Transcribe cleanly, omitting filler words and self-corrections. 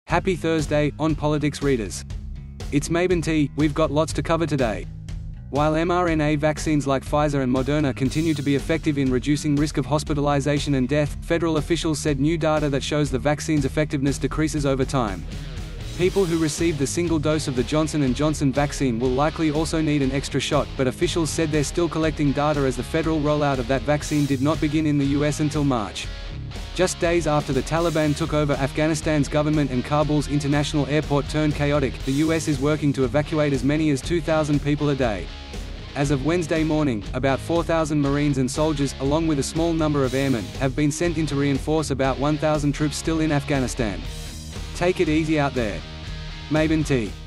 Happy Thursday, OnPolitics readers. It's Mabinty. We've got lots to cover today. While mRNA vaccines like Pfizer and Moderna continue to be effective in reducing risk of hospitalization and death, federal officials said new data that shows the vaccine's effectiveness decreases over time. People who received the single dose of the Johnson & Johnson vaccine will likely also need an extra shot, but officials said they're still collecting data as the federal rollout of that vaccine did not begin in the US until March. Just days after the Taliban took over Afghanistan's government and Kabul's international airport turned chaotic, the US is working to evacuate as many as 2,000 people a day. As of Wednesday morning, about 4,000 Marines and soldiers, along with a small number of airmen, have been sent in to reinforce about 1,000 troops still in Afghanistan. Take it easy out there. Mabinty.